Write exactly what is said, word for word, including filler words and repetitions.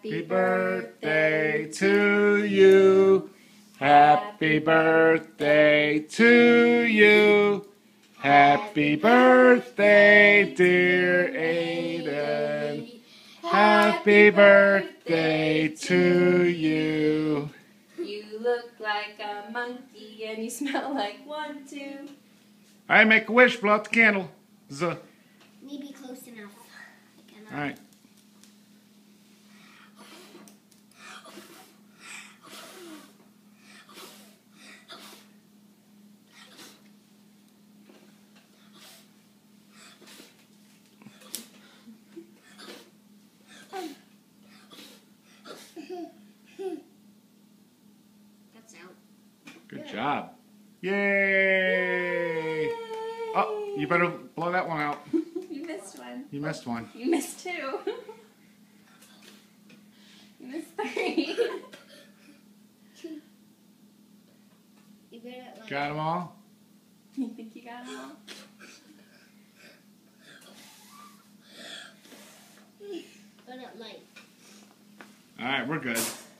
Happy birthday to you. Happy birthday to you. Happy birthday, dear Aiden. Happy birthday to you. You look like a monkey and you smell like one, two. All right, make a wish, blow out the candle. Z. Maybe close enough. All right. That's out. Good job. Yay! Oh, you better blow that one out. You missed one. You missed one. You missed two. You missed three. You better like. Got them all? You think you got them all? But at light. All right, we're good.